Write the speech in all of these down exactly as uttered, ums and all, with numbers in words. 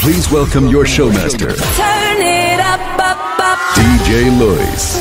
Please welcome your showmaster, Turn it up, up, up. D J Loyce.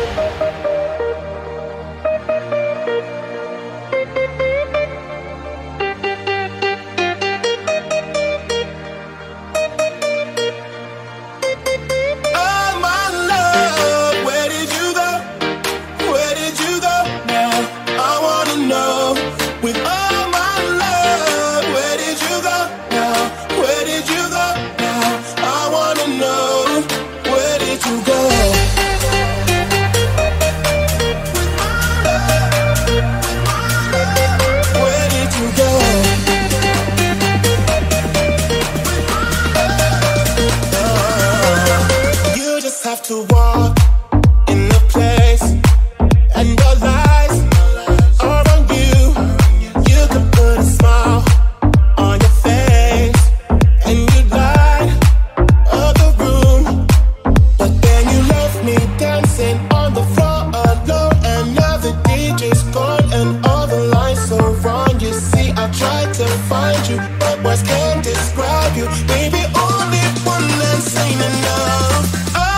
To walk in the place, and your lights are on you. You can put a smile on your face, and you light up the room. But then you left me dancing on the floor alone, and now the D J's gone, and all the lights are wrong. You see, I tried to find you, but words can't describe you. Baby, only one that's ain't enough.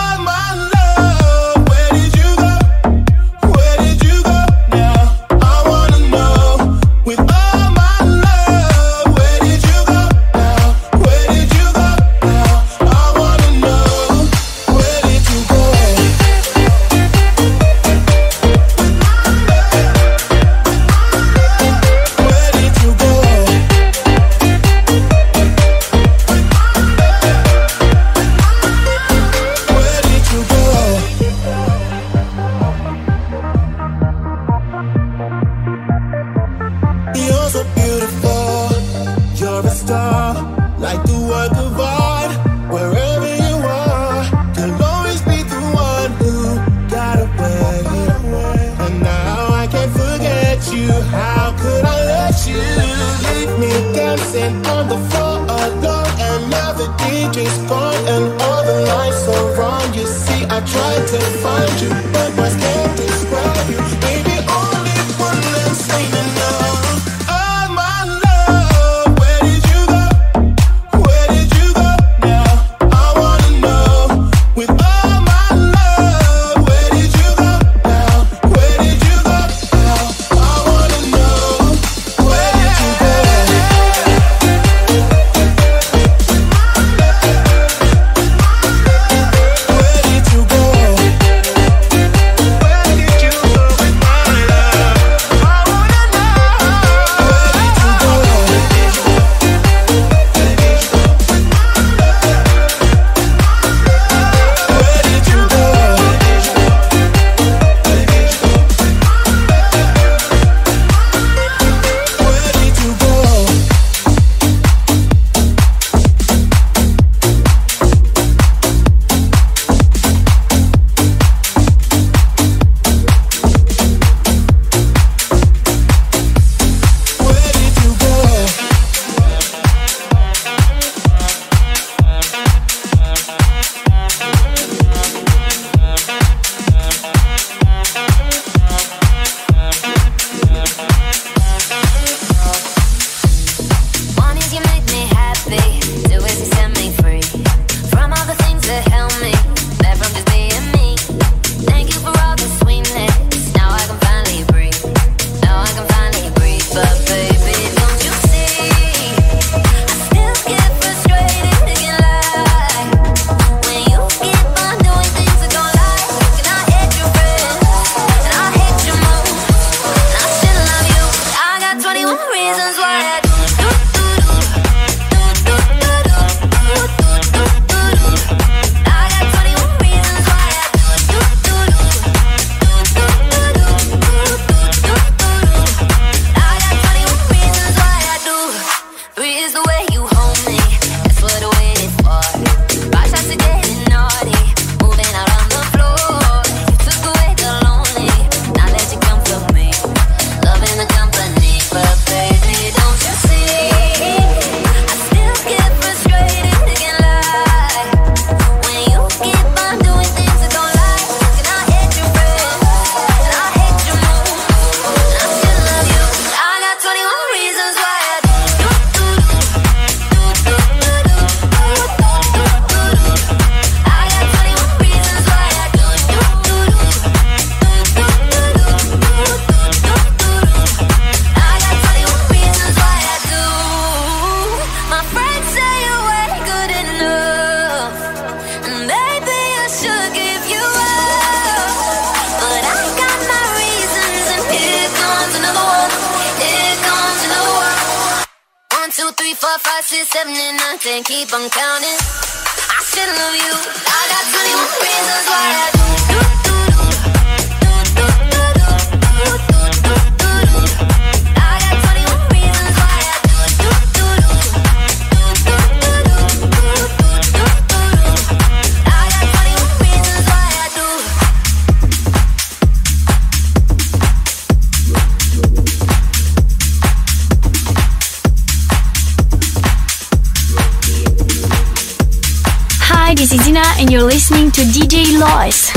Like the work of art, wherever you are, you'll always be the one who got away. And now I can't forget you. How could I let you leave me dancing on the floor alone? And now the D J's gone, and all the lights are wrong. You see, I tried to find you, but words can't describe you. Baby, only one less ain't enough. Where three, four, five, six, seven, and nine, ten. Keep on counting. I still love you. I got twenty-one reasons why I do. do, do, do. Do, do, do, do. Do, do, do, do, do. I got twenty-one reasons why I do. Do, do, do. Do, do, do, do. Do, do, do, do, do. I got twenty-one reasons why I do. Hi, this is Ina and you're listening to D J Loyce.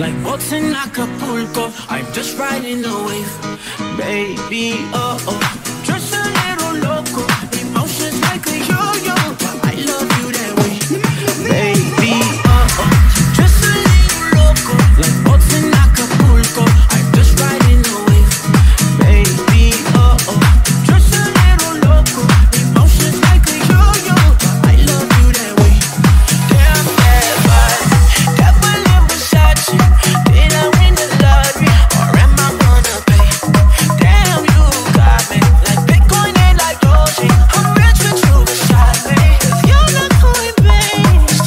like boats in Acapulco. I'm just riding the wave, baby. Oh oh, just a little loco. Emotions like a yo-yo, but I love you that way, baby. Oh oh, just a little loco, like boats in Acapulco. I'm just riding the wave, baby. Oh oh, just a little loco. Emotions like a yo-yo, but I love you that way. Damn bad vibe, devil in Versace. Did I win the lottery, or am I gonna pay? Damn, you got me like Bitcoin and like Doge. I'm rich with you beside me, 'cause you're not coin based.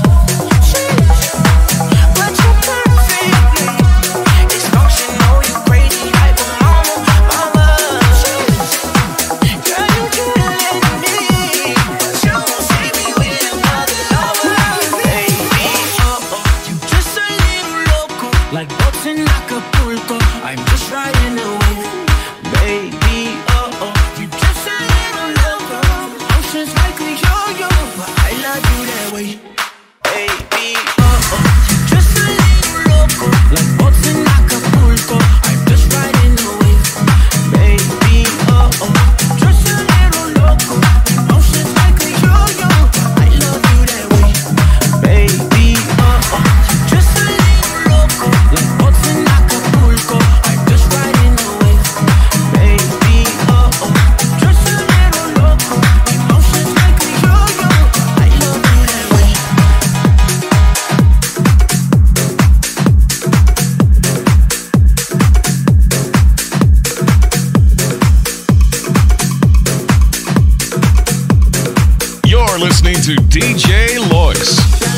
But you're perfectly dysfunctional. You crazy like a mama, mama. Girl, you killing me, but you won't see me with another lover, baby. Oh oh, you just a little loco, like boats in Acapulco. I'm just riding the wave, baby. Oh oh, you just a little loco. Oceans like a yo-yo, but I love you that way, baby. Oh oh, you just a little loco, like boats in Acapulco. I'm just riding the wave, baby. Oh oh, just a little loco. Emotions like a yo-yo, but I love you that way, baby. Oh oh, just a little loco, like boats in Acapulco. I'm just riding the wave, baby. Oh oh, just a little loco. Emotions like a yo-yo, but I love you that way. You're listening to D J Loyce.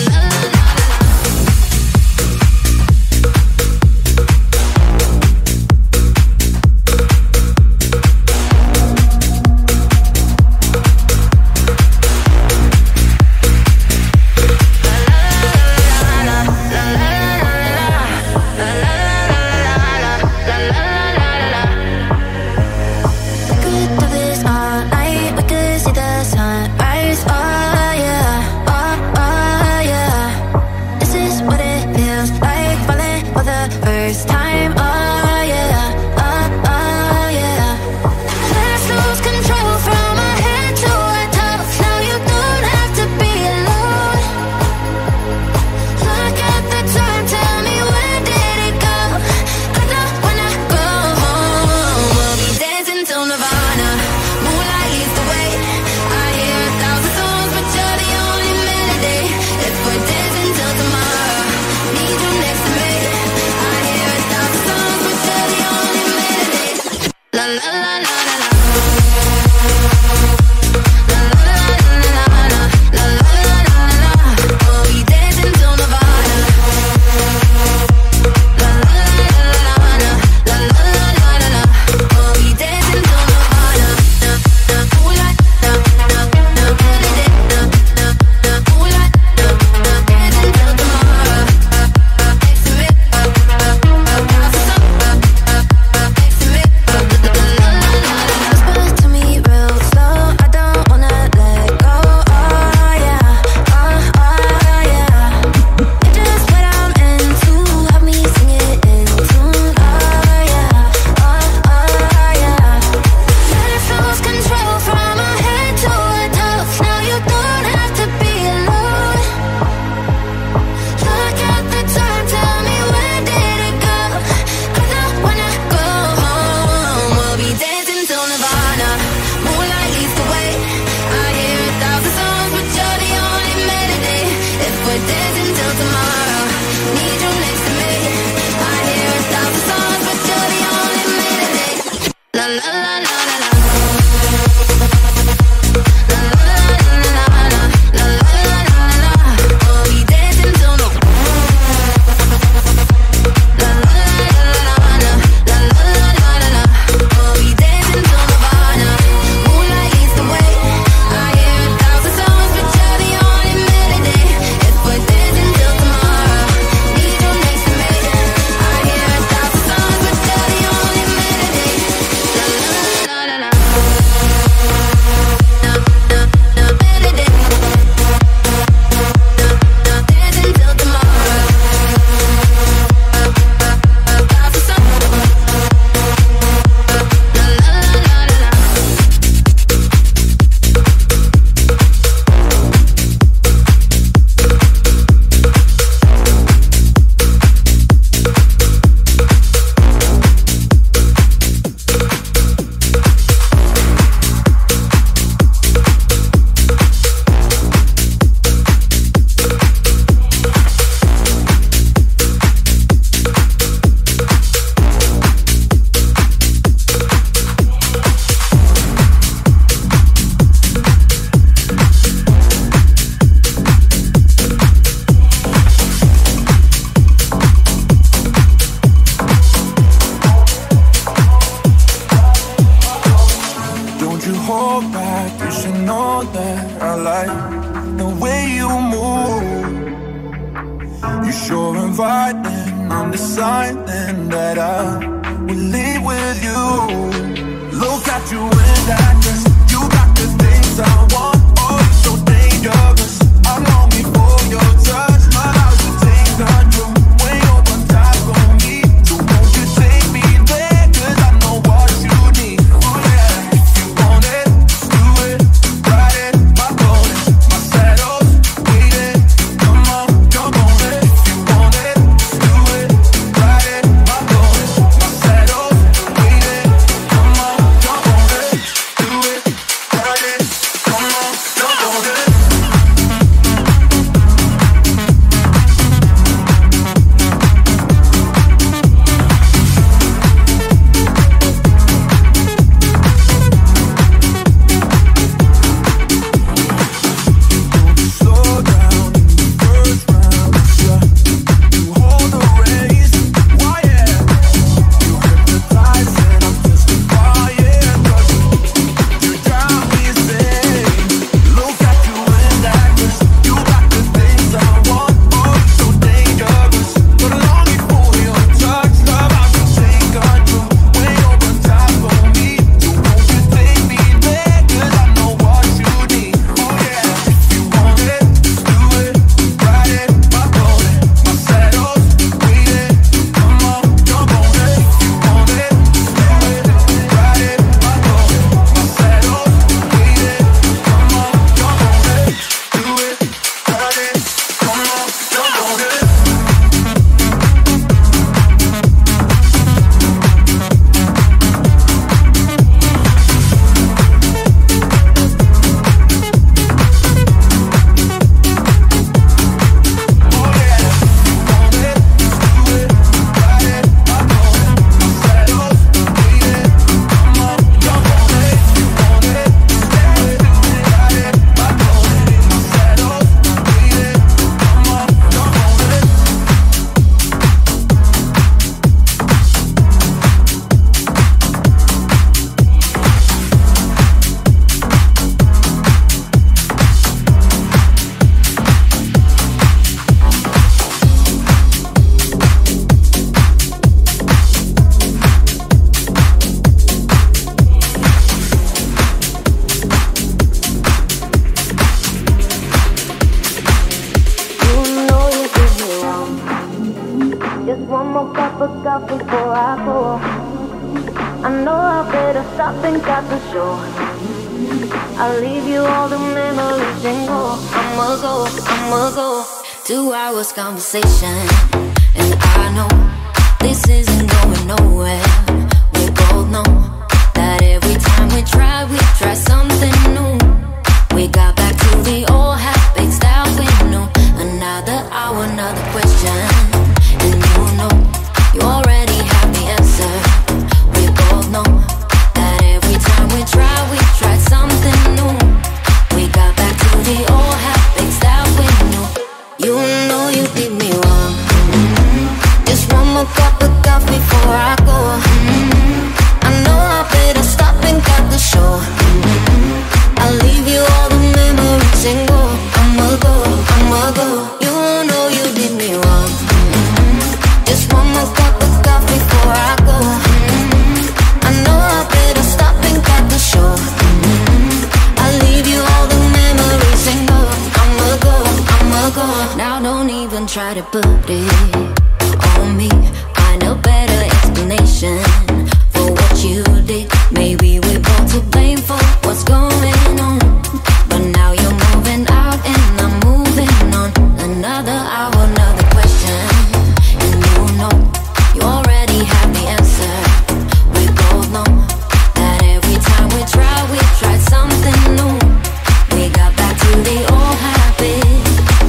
We could do this all night. We could see the sunrise. Oh yeah, oh oh yeah. This is what it feels like, falling for the first time. Oh yeah, oh oh yeah. Let's lose control from our head to our toes. Now you don't have to be alone. Look at the time, tell me where did it go? I know when I go home, we'll be dancing till Nirvana. Moonlight leads the way. I hear a thousand songs, but you're the only melody. If we're dancing till tomorrow, need you next to me. I hear a thousand songs. like the way you move. You sure inviting, I'm deciding that I will leave with you. Look at you in that dress, you got the things I want. Oh, you're so dangerous, I'm longing for your touch. My life will take control when you're on top of me. So won't you take me there, cause I know what you need. Oh yeah, if you want it, do it, ride it, my bonus, my saddle's waiting. Come on, jump on it. If you want it, do it, ride it, my bonus, my saddle's waiting. Come on, jump on it. Do it, ride it, come on, jump on it. Slow down in the first round, yeah. You hold the reins, why yeah? You hypnotize and I'm testifying, 'cause you drive me insane. Look at you in that dress, you got the things I want. Oh, you're so dangerous, but I'm longing for your touch. Love, I can take control when you're on top of me. So won't you take me there, 'cause I know what you need. Oh yeah, if you want it, do it, ride it, my bonnet, my saddle's waiting. Come on, jump on it. If you want it, do it, ride it, my bonnet, my saddle's waiting. Come on, jump on it. Do it, ride it, come on, jump on it. Oh yeah, if you want it, do it, ride it, my bonnet, my saddle's waiting. Come on, jump on it. If you want it, do it, ride it, my bonnet, my saddle's waiting. Come on, jump on it. You know you did me wrong. Just one more cup of coffee before I go. I know I better stop and cut the show. I'll leave you all the memories and go. I'ma go, I'ma go. Two hours conversation, and I know this isn't going nowhere. We both know that every time we try, we try something new. We got back to the old habits that we knew. Another hour, another question, and you know you already have the answer. We both know that every time we try, we try something new. We got back to the old habits that we knew. You know you did me wrong. Mm-hmm. Just one more cup of coffee before I go. Mm-hmm. I know I better stop and cut the show. Mm-hmm. I'll leave you all the memories and go. I'ma go, I'ma go. You know you did me wrong. Mm-hmm. Just one more cup of coffee before I go. Mm-hmm. I know I better stop and cut the show. Mm-hmm. I'll leave you all the memories and go. I'ma go, I'ma go. Now don't even try to put it on me. Find a better explanation for what you did. Maybe we're both to blame for what's going on. But now you're moving out and I'm moving on. Another hour, another question, and you know you already have the answer. We both know that every time we try, we try something new. We got back to the old habit.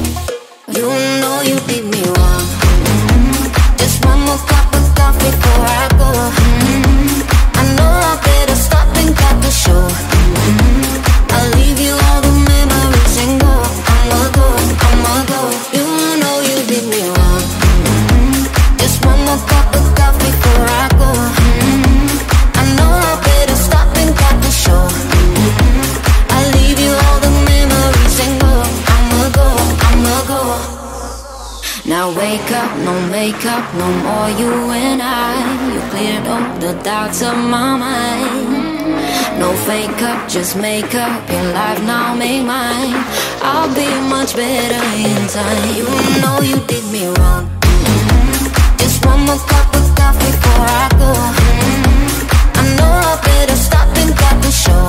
You know you did me wrong. Mm-hmm. Just one more cup of coffee before I go. Mm-hmm. I know I better stop and cut the show. Mm-hmm. I'll leave you all the memories and go. I'ma go, I'ma go. You know you did me wrong. Mm-hmm. Just one more cup of coffee before I go. Mm-hmm. I know I better stop and cut the show. Mm-hmm. I'll leave you all the memories wake up, no more you and I. You cleared all the doubts of my mind. No fake up, just make up your life now, make mine. I'll be much better in time. You know you did me wrong. Mm-hmm. Just one more cup of coffee before I go. Mm-hmm. I know I better stop and got the show.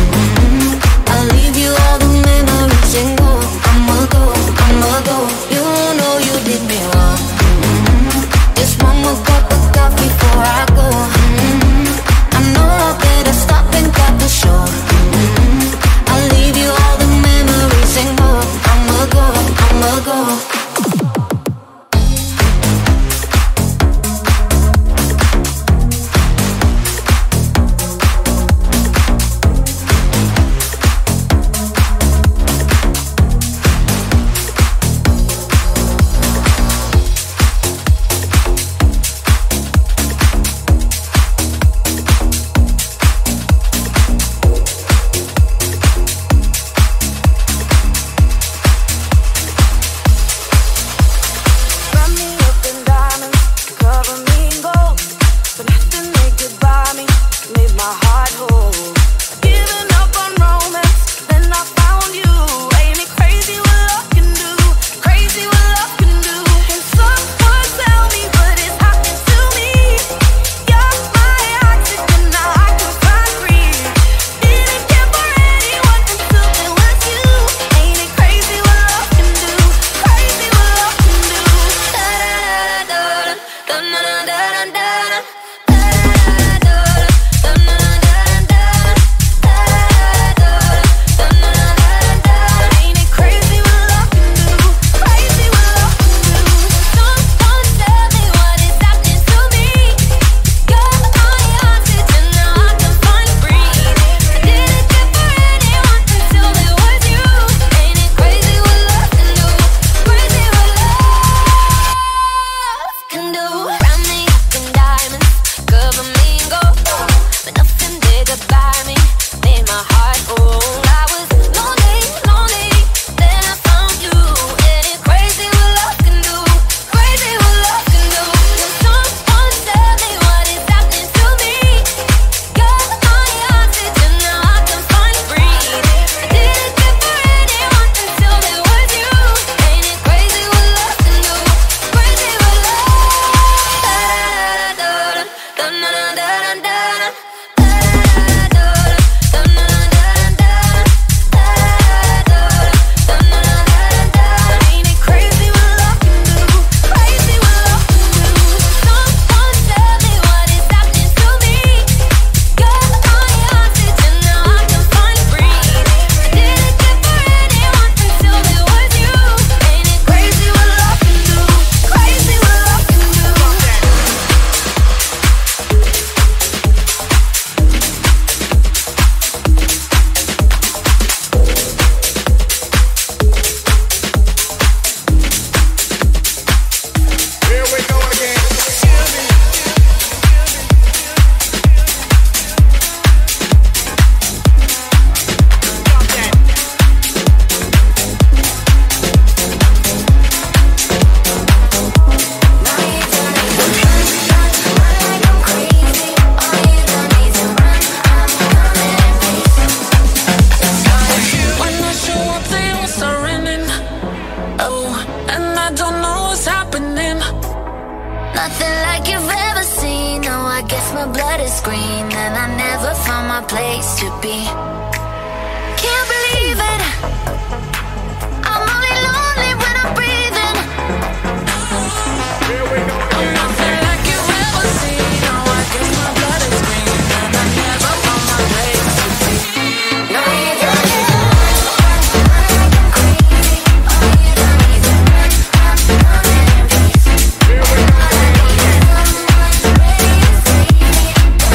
Mm-hmm. I'll leave you all the memories and go. I'ma go, I'ma go. You know you did me wrong. Mm-hmm. Just one more cup of coffee before I go. Mm-hmm. I know I better stop and got the show. Mm-hmm. I'll leave you all the memories and go. I'ma go, I'ma go.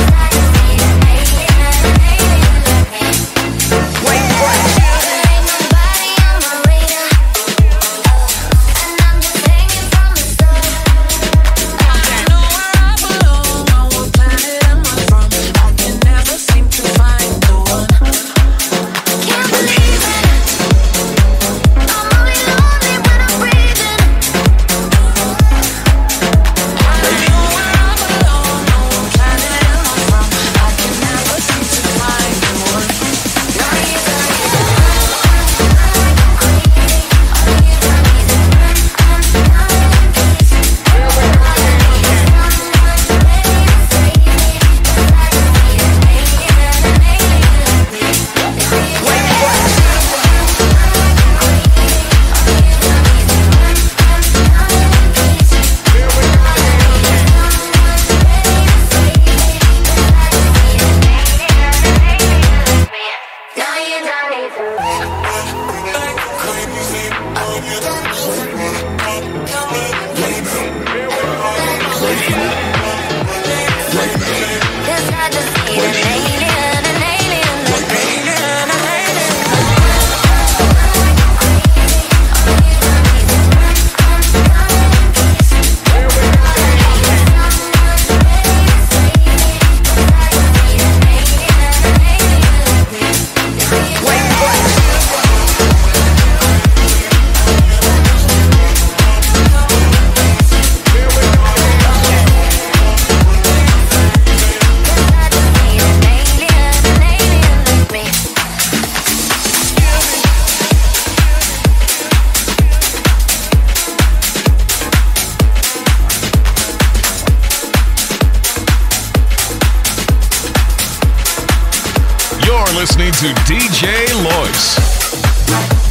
Wait, wait. You're listening to D J Loyce.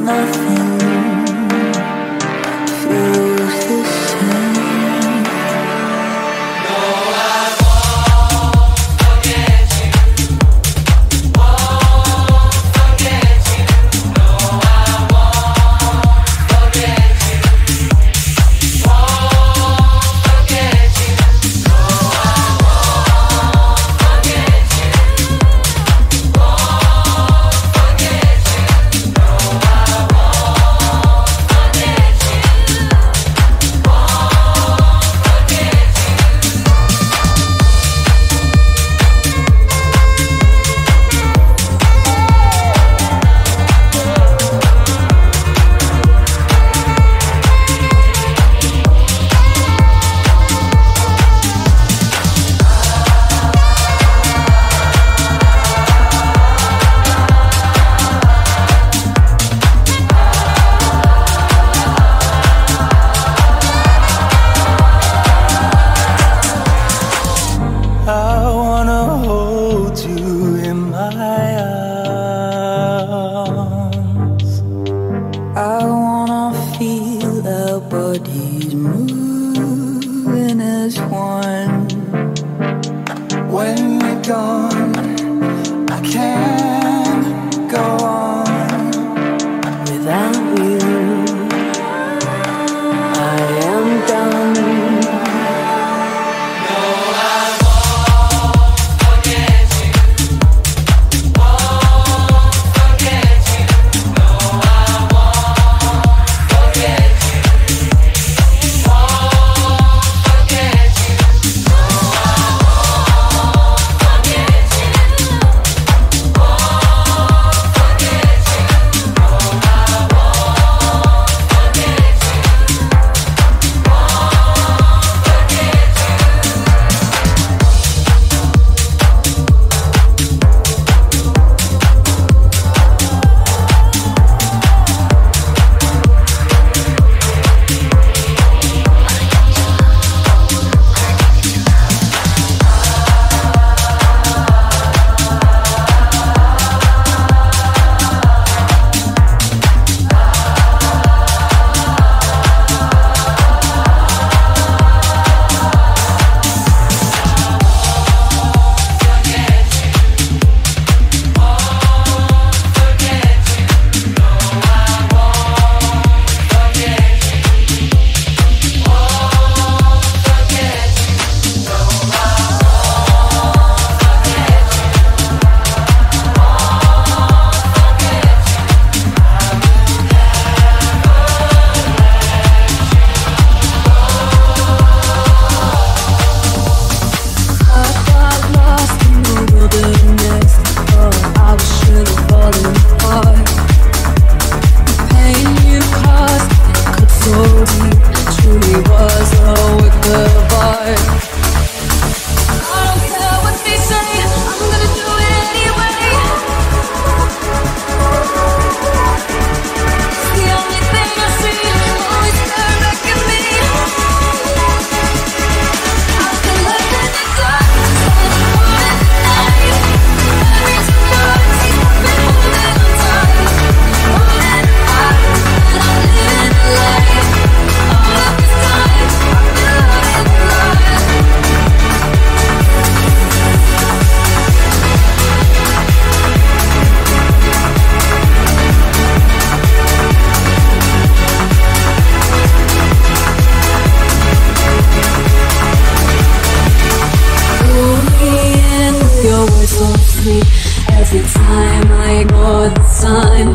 Every time I ignore the sign,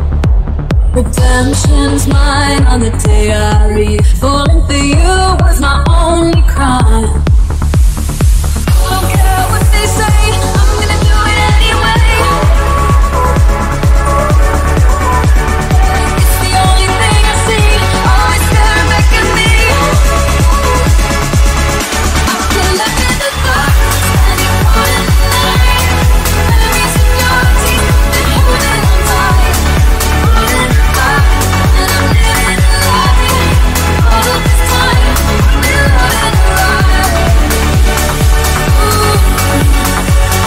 redemption's mine on the day I leave. Falling for you was my only crime. I don't care what they say, I'm gonna do it anyway. It's the only thing I see, always staring back at me. I feel like in the dark, standing on in the night. Memories of your teeth, been holding on tight. Running back, and I'm living a lie. All of this time, I've been running right. Ooh.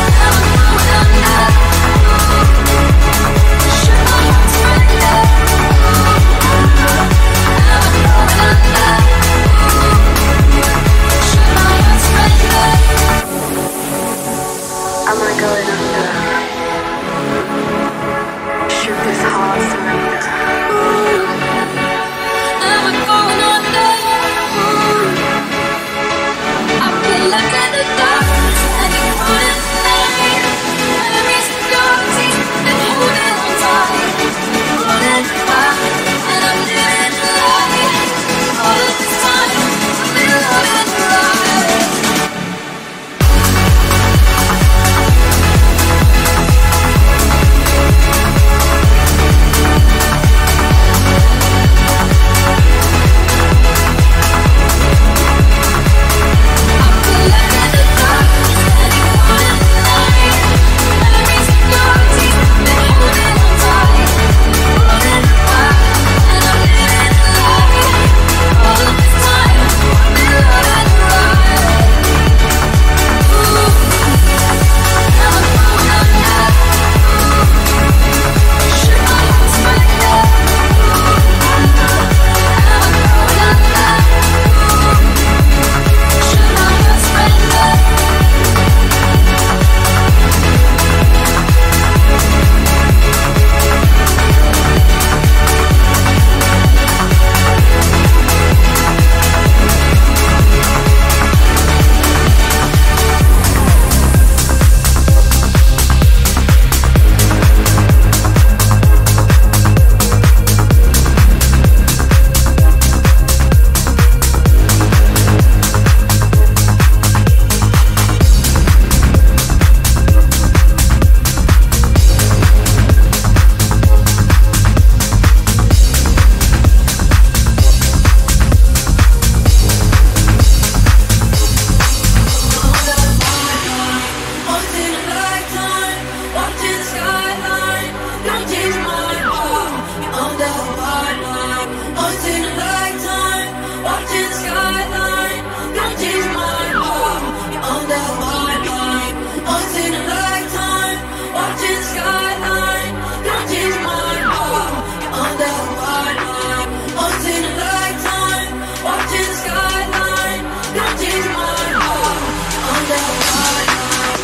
once in a lifetime, watching the skyline. Don't change my heart, you're on that white line. Once in a lifetime, watching the skyline. Don't change my heart, you're on that white line. Once in a lifetime, watching the skyline. Don't change my heart, you're on that white line.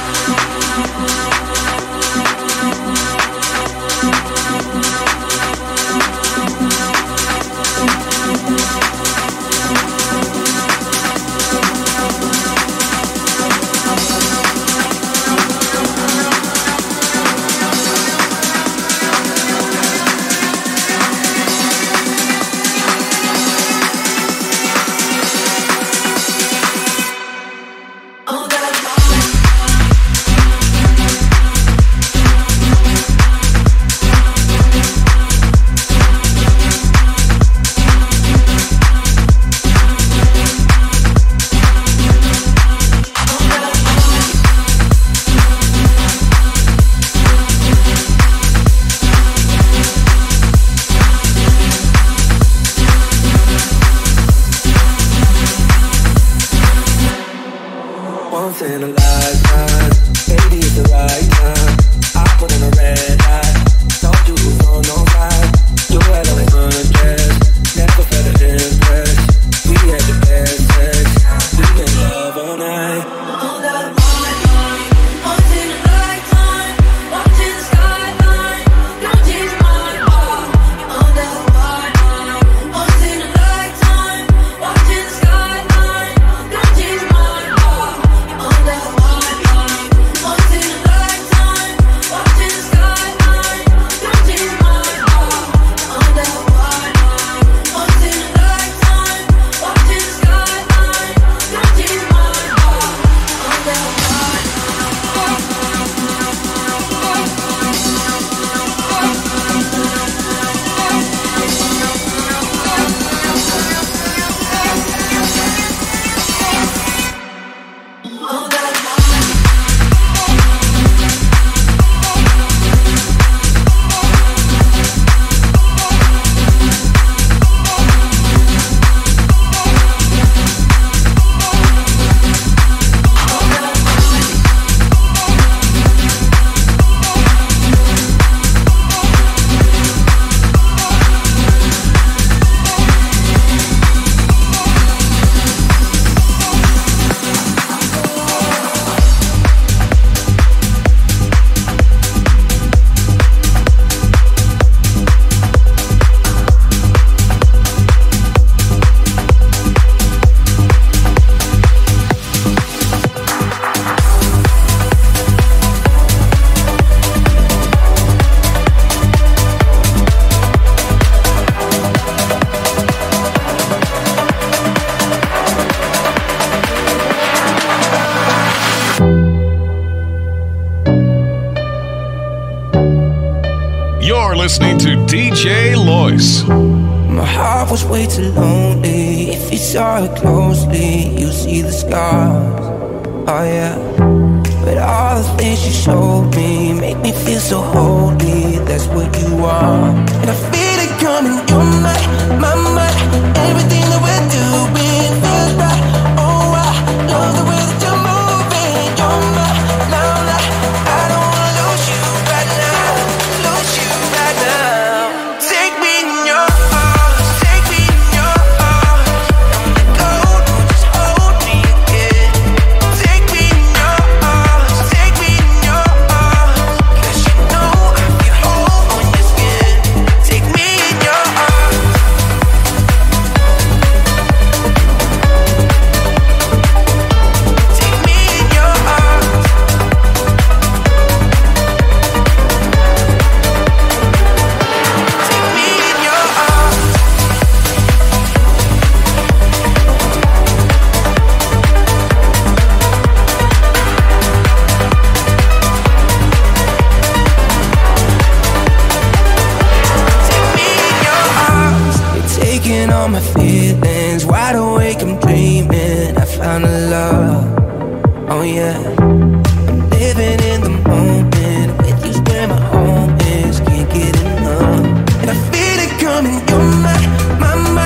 Once in a lifetime, maybe it's the right time. I put on a red light, told you who's on no side. You had on a undress, never felt an impress. We had the best sex, we made love all night. On that white line, once in a lifetime, watching the skyline. Don't change my heart, you're on that white line. Once in a lifetime, watching the skyline. Don't change my heart, you're on that white line. Once in a lifetime, watching the skyline. Don't change my heart, you're on that white line. Once in a lifetime, watching the skyline. Don't change my heart, you're on that white line. On that You're listening to D J Loyce. My heart was way too lonely. If you saw it closely, you see the scars. Oh yeah. But all the things you showed me make me feel so holy. That's what you are. And I feel it coming. You're my, my, my. Everything that we're doing feels right. Oh, I love the way that you're moving. You're my, now, now. I don't wanna lose you right now. Lose you right now. Take me in your arms. Take me in your arms. Don't let go. Don't just hold me again. Take me in your arms. Take me in your arms. 'Cause you know I feel whole on your skin. Take me in your arms. Take me in your arms. Take me in your arms. Take me in your arms. You're taking all my feelings. Wide awake, I'm dreaming. I found a love. Oh yeah. I'm living in the moment. With you's where my home is. Can't get enough. And I feel it coming. You're my, my, my.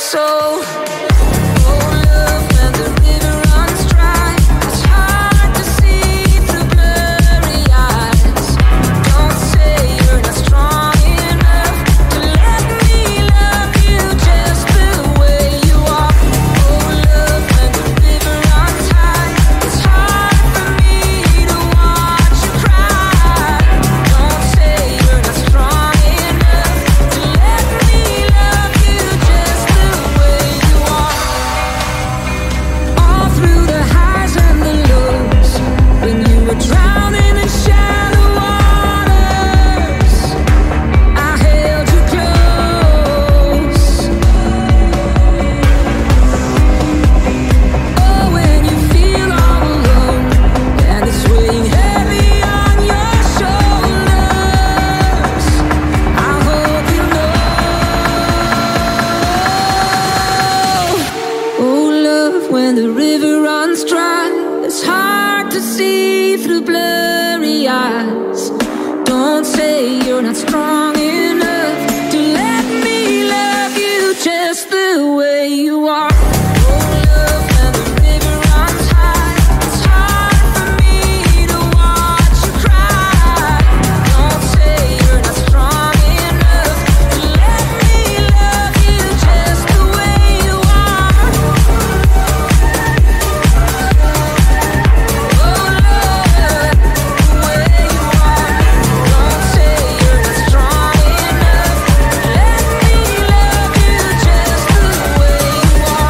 soul. Oh, love, when the river runs dry, it's hard to see through blurry eyes. Don't say you're not strong enough to let me love you just the way you are. Oh, love, when the river runs high, it's hard for me to watch you cry. Don't say you're not strong enough to let me love you just the way you are. All through the highs and the lows, when you were drowning in shallow waters, I held you close. Oh, when you feel all alone and it's weighing heavy on your shoulders, I hope you know. Oh, love, when the river runs dry, it's hard to see through blurry eyes. Don't say you're not strong enough to let me love you just the way you are. Oh, love, when the river runs high, it's hard for me to watch you cry. Don't say you're not strong enough to let me love you just the way you are. Oh, love, the way you are. Don't say you're not strong enough to let me love you just the way you are.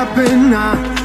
happen now.